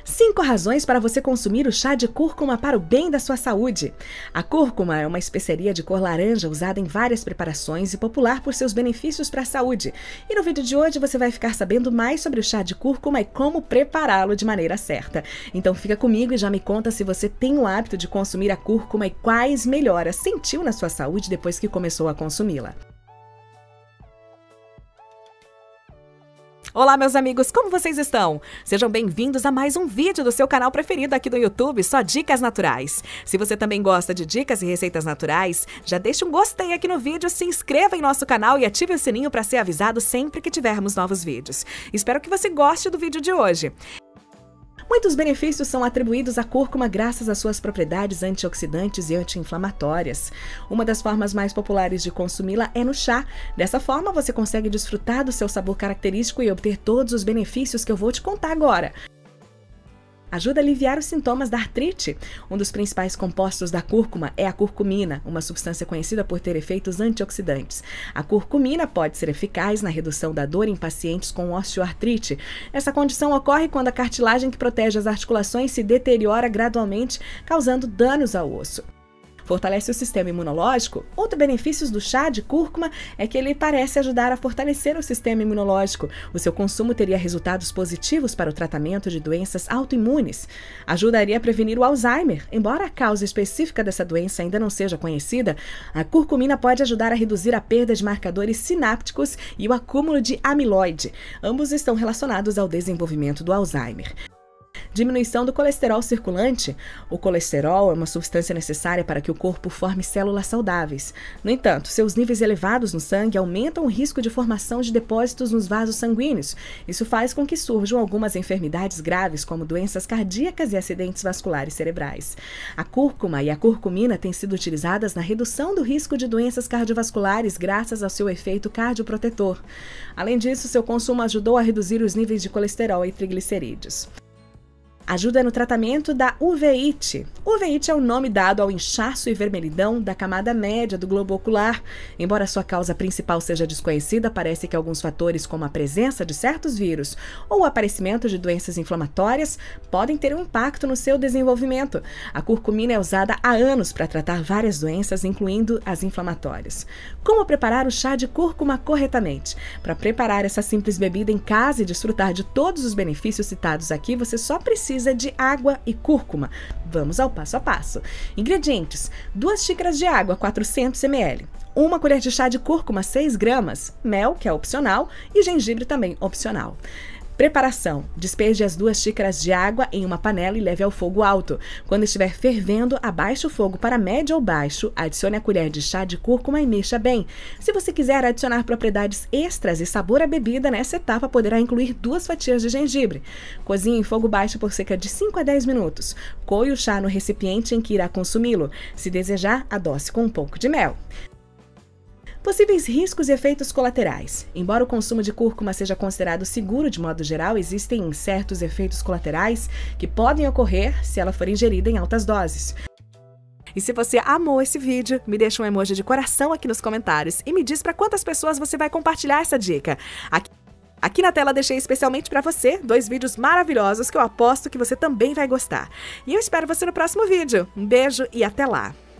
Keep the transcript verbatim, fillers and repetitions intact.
cinco razões para você consumir o chá de cúrcuma para o bem da sua saúde. A cúrcuma é uma especiaria de cor laranja usada em várias preparações e popular por seus benefícios para a saúde. E no vídeo de hoje você vai ficar sabendo mais sobre o chá de cúrcuma e como prepará-lo de maneira certa. Então fica comigo e já me conta se você tem o hábito de consumir a cúrcuma e quais melhoras sentiu na sua saúde depois que começou a consumi-la. Olá, meus amigos, como vocês estão? Sejam bem-vindos a mais um vídeo do seu canal preferido aqui do YouTube, Só Dicas Naturais. Se você também gosta de dicas e receitas naturais, já deixa um gostei aqui no vídeo, se inscreva em nosso canal e ative o sininho para ser avisado sempre que tivermos novos vídeos. Espero que você goste do vídeo de hoje. Muitos benefícios são atribuídos à cúrcuma graças às suas propriedades antioxidantes e anti-inflamatórias. Uma das formas mais populares de consumi-la é no chá. Dessa forma, você consegue desfrutar do seu sabor característico e obter todos os benefícios que eu vou te contar agora. Ajuda a aliviar os sintomas da artrite. Um dos principais compostos da cúrcuma é a curcumina, uma substância conhecida por ter efeitos antioxidantes. A curcumina pode ser eficaz na redução da dor em pacientes com osteoartrite. Essa condição ocorre quando a cartilagem que protege as articulações se deteriora gradualmente, causando danos ao osso. Fortalece o sistema imunológico. Outro benefício do chá de cúrcuma é que ele parece ajudar a fortalecer o sistema imunológico. O seu consumo teria resultados positivos para o tratamento de doenças autoimunes. Ajudaria a prevenir o Alzheimer. Embora a causa específica dessa doença ainda não seja conhecida, a curcumina pode ajudar a reduzir a perda de marcadores sinápticos e o acúmulo de amiloide. Ambos estão relacionados ao desenvolvimento do Alzheimer. Diminuição do colesterol circulante. O colesterol é uma substância necessária para que o corpo forme células saudáveis. No entanto, seus níveis elevados no sangue aumentam o risco de formação de depósitos nos vasos sanguíneos. Isso faz com que surjam algumas enfermidades graves, como doenças cardíacas e acidentes vasculares cerebrais. A cúrcuma e a curcumina têm sido utilizadas na redução do risco de doenças cardiovasculares graças ao seu efeito cardioprotetor. Além disso, seu consumo ajudou a reduzir os níveis de colesterol e triglicerídeos. Ajuda no tratamento da uveíte. Uveíte é o nome dado ao inchaço e vermelhidão da camada média do globo ocular. Embora sua causa principal seja desconhecida, parece que alguns fatores, como a presença de certos vírus ou o aparecimento de doenças inflamatórias, podem ter um impacto no seu desenvolvimento. A curcumina é usada há anos para tratar várias doenças, incluindo as inflamatórias. Como preparar o chá de cúrcuma corretamente? Para preparar essa simples bebida em casa e desfrutar de todos os benefícios citados aqui, você só precisa de água e cúrcuma. Vamos ao passo a passo. Ingredientes: duas xícaras de água, quatrocentos mililitros. Uma colher de chá de cúrcuma, seis gramas. Mel, que é opcional, e gengibre também opcional. Preparação: despeje as duas xícaras de água em uma panela e leve ao fogo alto. Quando estiver fervendo, abaixe o fogo para médio ou baixo, adicione a colher de chá de cúrcuma e mexa bem. Se você quiser adicionar propriedades extras e sabor à bebida, nessa etapa poderá incluir duas fatias de gengibre. Cozinhe em fogo baixo por cerca de cinco a dez minutos. Coe o chá no recipiente em que irá consumi-lo. Se desejar, adoce com um pouco de mel. Possíveis riscos e efeitos colaterais. Embora o consumo de cúrcuma seja considerado seguro de modo geral, existem certos efeitos colaterais que podem ocorrer se ela for ingerida em altas doses. E se você amou esse vídeo, me deixa um emoji de coração aqui nos comentários e me diz para quantas pessoas você vai compartilhar essa dica. Aqui, aqui na tela deixei especialmente para você dois vídeos maravilhosos que eu aposto que você também vai gostar. E eu espero você no próximo vídeo. Um beijo e até lá!